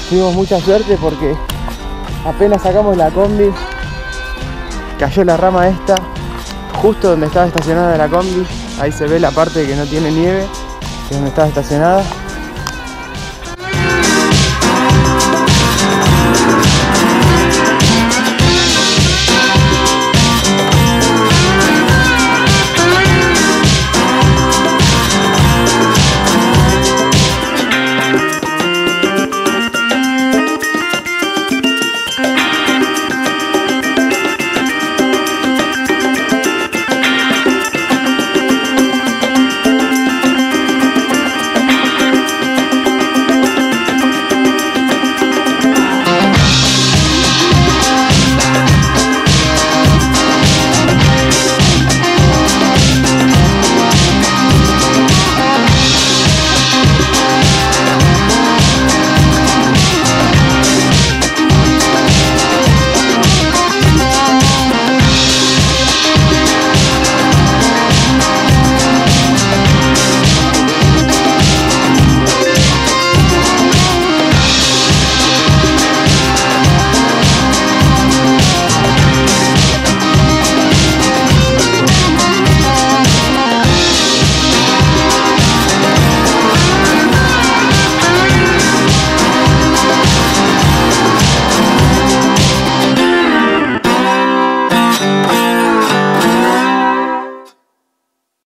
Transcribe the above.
Tuvimos mucha suerte porque apenas sacamos la combi, cayó la rama esta, justo donde estaba estacionada la combi. Ahí se ve la parte que no tiene nieve, que es donde estaba estacionada.